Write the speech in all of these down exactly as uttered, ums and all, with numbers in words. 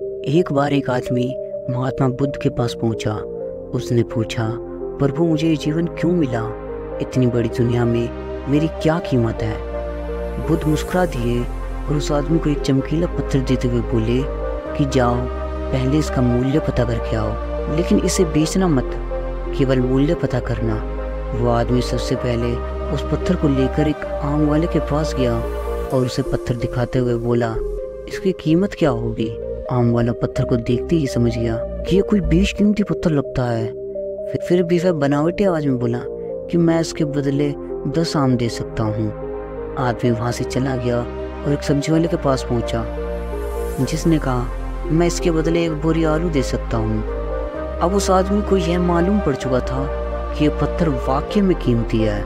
एक बार एक आदमी महात्मा बुद्ध के पास पहुंचा। उसने पूछा, प्रभु मुझे ये जीवन क्यों मिला? इतनी बड़ी दुनिया में मेरी क्या कीमत है? बुद्ध मुस्कुरा दिए और उस आदमी को एक चमकीला पत्थर देते हुए बोले कि जाओ, पहले इसका मूल्य पता करके आओ, लेकिन इसे बेचना मत, केवल मूल्य पता करना। वो आदमी सबसे पहले उस पत्थर को लेकर एक आम वाले के पास गया और उसे पत्थर दिखाते हुए बोला, इसकी कीमत क्या होगी? आम वाला पत्थर को देखते ही समझ गया कि ये कोई बेशकीमती पत्थर लगता है। फिर भी वह बनावटी आवाज में बोला कि मैं इसके बदले दस आम दे सकता हूँ। आदमी वहाँ से चला गया और एक सब्जी वाले के पास पहुँचा, जिसने कहा, मैं इसके बदले एक बोरी आलू दे सकता हूँ। अब उस आदमी को यह मालूम पड़ चुका था कि यह पत्थर वाकई में कीमती है,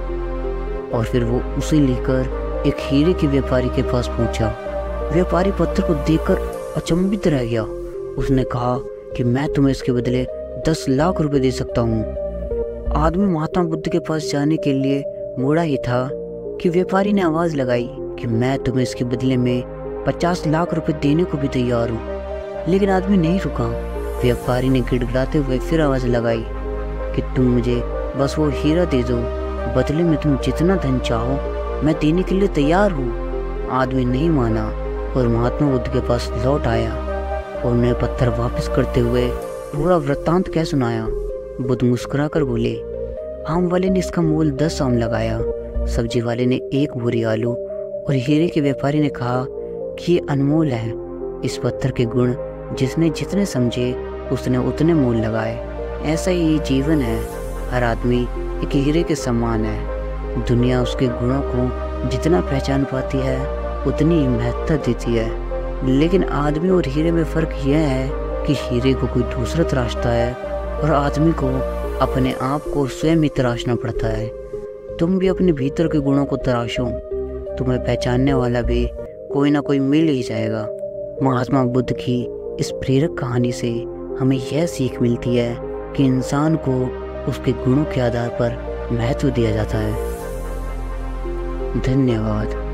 और फिर वो उसे लेकर एक हीरे के व्यापारी के पास पहुँचा। व्यापारी पत्थर को देखकर अचंभित रह गया। उसने कहा कि मैं तुम्हें इसके बदले दस लाख रुपए दे सकता हूँ। आदमी महात्मा बुद्ध के पास जाने के लिए मुड़ा ही था कि व्यापारी ने आवाज लगाई कि मैं तुम्हें इसके बदले में पचास लाख रुपए देने को भी तैयार हूँ। लेकिन आदमी नहीं रुका। व्यापारी ने गिड़गिड़ाते हुए फिर आवाज लगाई कि तुम मुझे बस वो हीरा दे दो, बदले में तुम जितना धन चाहो मैं देने के लिए तैयार हूँ। आदमी नहीं माना और महात्मा बुद्ध के पास लौट आया और उन्हें पत्थर वापस करते हुए पूरा वृत्तांत कह सुनाया। बुद्ध मुस्कुरा कर बोले, आम वाले ने इसका मोल दस आम लगाया, सब्जी वाले ने एक बोरी आलू और हीरे के व्यापारी ने कहा कि ये अनमोल है। इस पत्थर के गुण जिसने जितने समझे उसने उतने मोल लगाए। ऐसा ही ये जीवन है, हर आदमी एक हीरे के समान है। दुनिया उसके गुणों को जितना पहचान पाती है उतनी ही महत्ता देती है। लेकिन आदमी और हीरे में फ़र्क यह है कि हीरे को कोई दूसरा तराशता है और आदमी को अपने आप को स्वयं ही तराशना पड़ता है। तुम भी अपने भीतर के गुणों को तराशो, तुम्हें पहचानने वाला भी कोई ना कोई मिल ही जाएगा। महात्मा बुद्ध की इस प्रेरक कहानी से हमें यह सीख मिलती है कि इंसान को उसके गुणों के आधार पर महत्व दिया जाता है। धन्यवाद।